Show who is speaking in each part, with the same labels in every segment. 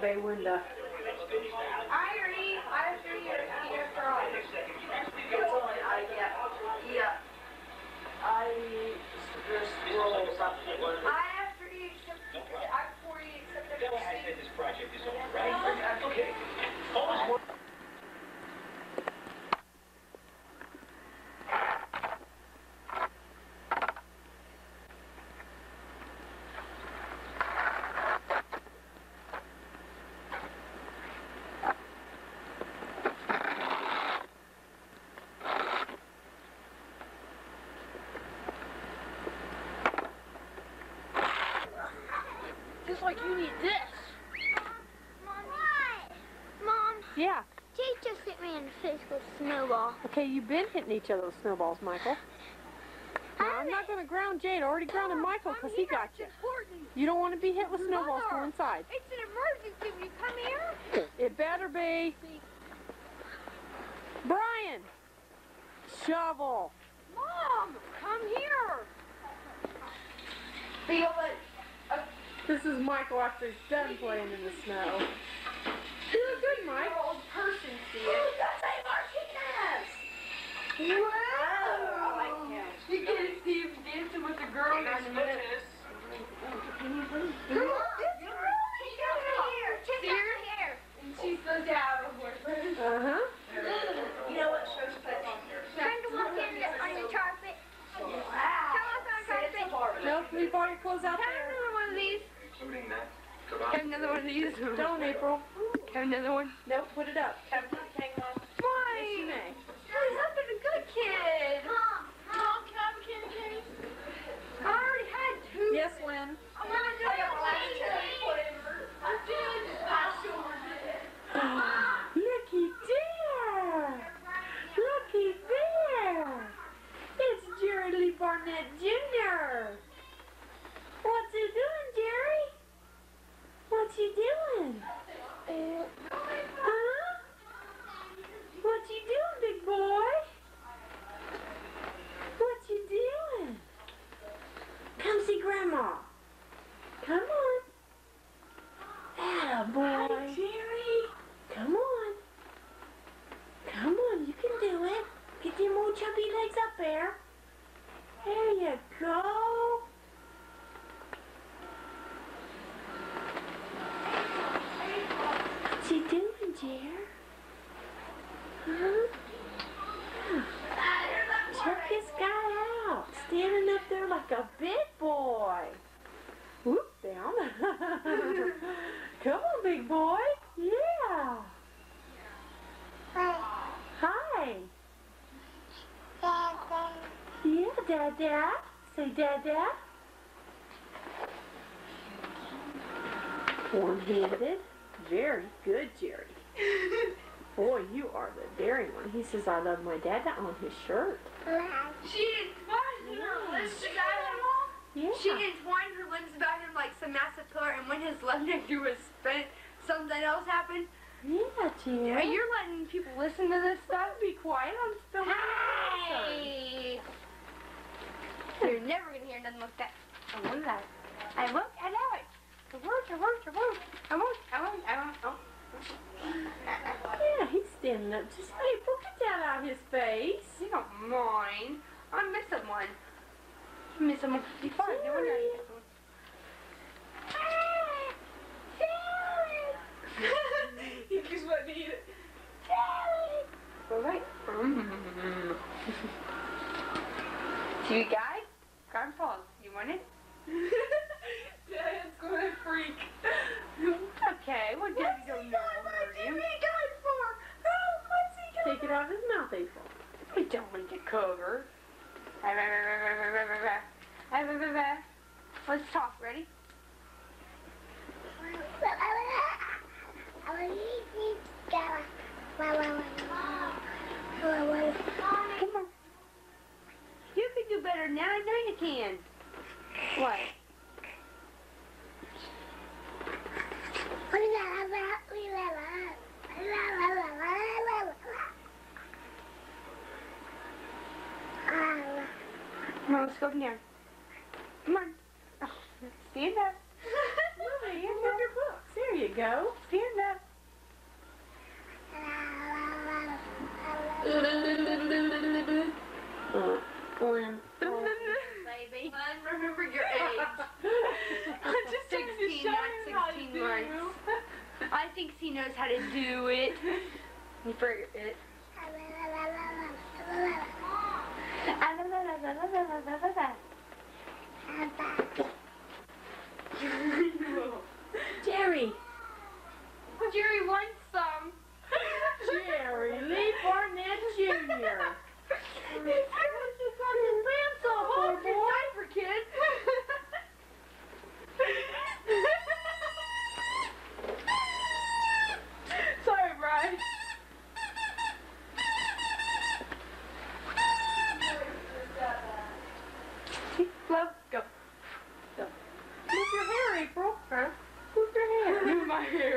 Speaker 1: bay window.
Speaker 2: I have 3 years here for all.
Speaker 1: There's squirrels up the window.
Speaker 2: I have 3 except I have 40 except for
Speaker 3: I said this project is over, right? Okay. Almost
Speaker 1: Just like you need this.
Speaker 4: Mom, what? Mom,
Speaker 1: Yeah.
Speaker 4: Jake just hit me in the face with a snowball.
Speaker 1: Okay, you've been hitting each other with snowballs, Michael. Now, I'm not going to ground Jade. I already grounded Michael because he got you. You don't want to be hit with snowballs. Go inside.
Speaker 2: It's an emergency. Will you come here?
Speaker 1: It better be. Brian! Shovel!
Speaker 2: Mom, come here. Feel it.
Speaker 1: This is Michael after he's done playing in the snow. You look good, Mike.
Speaker 2: Old person see it. That's a Martinez. Wow. You can see him dancing with the girl in a minute. And she's so down with boyfriend.
Speaker 1: Uh-huh.
Speaker 2: You know what show she puts on?
Speaker 4: Trying to walk in on the carpet. Come on, carpet.
Speaker 1: Nope, we've already closed out
Speaker 2: Have
Speaker 1: there.
Speaker 2: another one of these.
Speaker 3: including that.
Speaker 2: Have another one of these.
Speaker 1: Don't, April.
Speaker 2: Have another one.
Speaker 1: Nope, put it up.
Speaker 2: Why?
Speaker 1: Yes, you may.
Speaker 2: He's up as a good kid. Mom, can I have a candy cane? I already had 2.
Speaker 1: Yes, Lynn.
Speaker 2: I got the last 2. Whatever. I did. I sure did.
Speaker 1: Looky there! Looky there! It's Jerry Lee Barnett Jr. What's he doing, Jerry? What's he doing? Huh? What you doing, big boy? What you doing? Come see Grandma. Come on. Atta boy. Hi, Jerry. Come on. Come on, you can do it. Get them old chubby legs up there. There you go. What's he doing, Jer? Huh? Check this guy out. Standing up there like a big boy. Whoop, down. Come on, big boy. Yeah. Hi. Yeah, Dada. Say Dada. One-handed. Very good, Jerry. Boy, you are the daring one. He says, I love my Dada on his shirt.
Speaker 2: She didn't find him.
Speaker 1: Yeah.
Speaker 2: She didn't wind her limbs about him like some massive pillar, and when his left neck was spent, something else happened.
Speaker 1: Yeah, Jerry.
Speaker 2: You're letting people listen to this stuff?
Speaker 1: Be quiet. I'm spilling
Speaker 2: Hey! You're never gonna hear nothing like that. I won't allow it. I won't allow it. I won't. Oh.
Speaker 1: Yeah, he's standing up. Just, hey, get that out of his face.
Speaker 2: You don't mind. I'm missing one. I'm missing one. You're fine. No wonder I missed one. He just wanted to eat it. All right. See, guys? Grandpa, you want it? Dad's gonna freak. Okay, well, Daddy don't know. What's he for? Oh, what's he
Speaker 1: Take it out of his mouth, April.
Speaker 2: I don't want to cover. Let's talk. Ready? Come on. You can do better now. I know you can. What? Come on, let's go down. Come on. Oh, stand up.
Speaker 1: Mommy, you have your books. Here, There you go. Stand up.
Speaker 2: Baby. Remember your age.
Speaker 1: Just
Speaker 2: 16, not 16 months. I think he knows how to do it. You forget it.
Speaker 1: Jerry.
Speaker 2: Jerry wants some.
Speaker 1: Jerry Lee Barnett Jr. What you got his pants off for, boy?
Speaker 2: Diaper, kid. Sorry, Brian.
Speaker 1: Love, go. Go. Move your hair, April. Huh? Move your hair.
Speaker 2: Move my hair.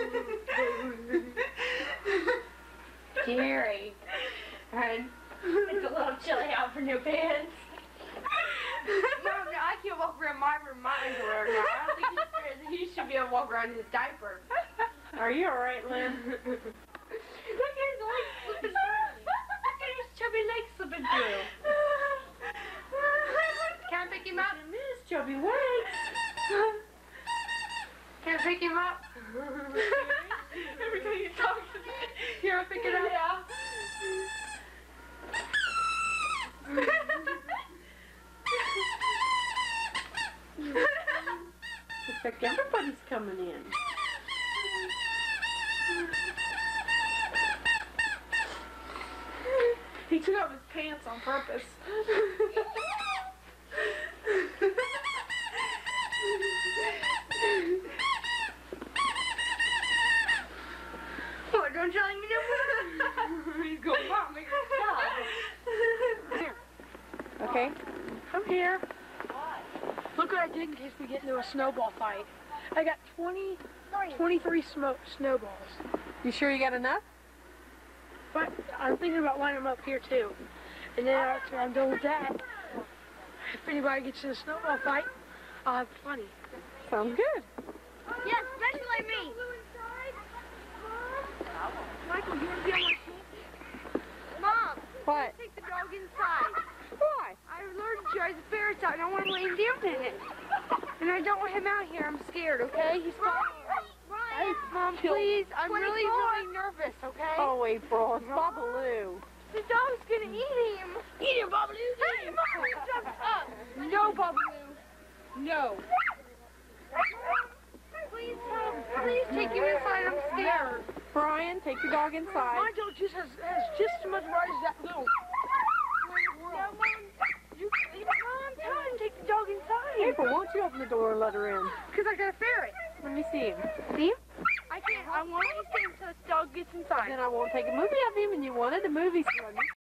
Speaker 2: Jerry. And it's a little chilly out for new pants. Mom, no, I can't walk around my room, my underwear now. I don't think he should be able to walk around in his diaper.
Speaker 1: Are you alright, Lynn?
Speaker 2: Look at his legs slipping through. Look at his chubby legs slipping through. Can I pick him up?
Speaker 1: Miss Chubby Legs.
Speaker 2: Can I pick him up? Every time you talk to me, here, I'll pick it up. Yeah.
Speaker 1: Looks like everybody's coming in.
Speaker 2: He took off his pants on purpose. What, don't you like me to? He's going, Mom, make her stop.
Speaker 1: Okay.
Speaker 5: I'm here. Look what I did in case we get into a snowball fight. I got 23 snowballs.
Speaker 1: You sure you got enough?
Speaker 5: But I'm thinking about lining them up here too. And then after I'm done with that, if anybody gets in a snowball fight, I'll have plenty.
Speaker 1: Sounds good.
Speaker 4: Yes, especially me.
Speaker 5: Michael, you want to be on my team?
Speaker 4: Mom,
Speaker 1: What?
Speaker 4: take the dog inside.
Speaker 1: Why?
Speaker 4: I learned to drive the ferrets out and I want to lay him down in it. And I don't want him out here. I'm scared, okay? He's
Speaker 1: Hey,
Speaker 4: Mom, please. I'm really, really nervous, okay?
Speaker 1: Oh, April, it's Babaloo.
Speaker 4: The dog's gonna eat him.
Speaker 5: Eat him, Babaloo!
Speaker 4: Hey, Mom, jump up.
Speaker 5: No, Babaloo. No.
Speaker 4: Please, Mom, please take him inside. I'm scared.
Speaker 1: Brian, take your dog
Speaker 5: My
Speaker 1: inside.
Speaker 5: dog just has just as much right as that little.
Speaker 4: No, Mom.
Speaker 5: You leave it.
Speaker 4: Mom, tell him to take the dog inside.
Speaker 1: April, won't you open the door and let her in?
Speaker 4: Because I got a ferret.
Speaker 1: Let me see him.
Speaker 4: See him? I can't. I want to stay until the dog gets inside.
Speaker 1: Then I won't take a movie of him, and you wanted the movie, so